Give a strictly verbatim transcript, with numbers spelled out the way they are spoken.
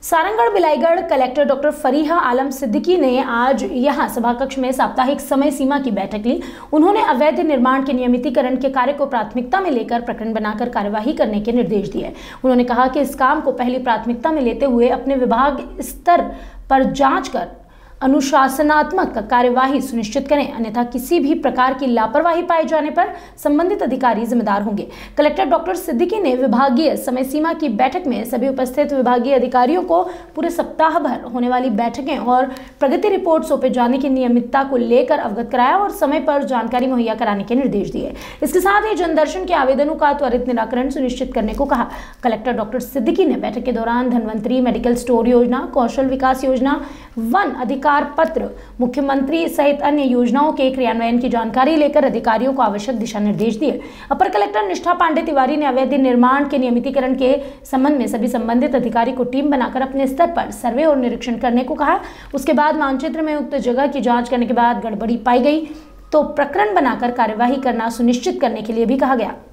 Sarangarh Bilaigarh collector doctor Fariha Alam Siddiqui ने आज यहां सभाकक्ष में साप्ताहिक समय सीमा की बैठक ली। उन्होंने अवैध निर्माण के नियमितीकरण के कार्य को प्राथमिकता में लेकर प्रकरण बनाकर कार्यवाही करने के निर्देश दिए। उन्होंने कहा कि इस काम को पहली प्राथमिकता में लेते हुए अपने विभाग स्तर पर जांच कर अनुशासनात्मक कार्यवाही सुनिश्चित करें, अन्यथा किसी भी प्रकार की लापरवाही पाए जाने पर संबंधित अधिकारी जिम्मेदार होंगे। कलेक्टर डॉक्टर सिद्दीकी ने विभागीय समय सीमा की बैठक में सभी उपस्थित विभागीय अधिकारियों को पूरे सप्ताह भर होने वाली बैठकें और प्रगति रिपोर्ट सौंपे जाने की नियमितता को लेकर अवगत कराया और समय पर जानकारी मुहैया कराने के निर्देश दिए। इसके साथ ही जनदर्शन के आवेदनों का त्वरित निराकरण सुनिश्चित करने को कहा। कलेक्टर डॉक्टर सिद्दीकी ने बैठक के दौरान धनवंतरी मेडिकल स्टोर योजना, कौशल विकास योजना, वन अधिकार पत्र, मुख्यमंत्री सहित अन्य योजनाओं के क्रियान्वयन की जानकारी लेकर अधिकारियों को आवश्यक दिशा निर्देश दिए। अपर कलेक्टर निष्ठा पांडे तिवारी ने अवैध निर्माण के नियमितीकरण के संबंध में सभी संबंधित अधिकारी को टीम बनाकर अपने स्तर पर सर्वे और निरीक्षण करने को कहा। उसके बाद मानचित्र में उक्त जगह की जांच करने के बाद गड़बड़ी पाई गई तो प्रकरण बनाकर कार्यवाही करना सुनिश्चित करने के लिए भी कहा गया।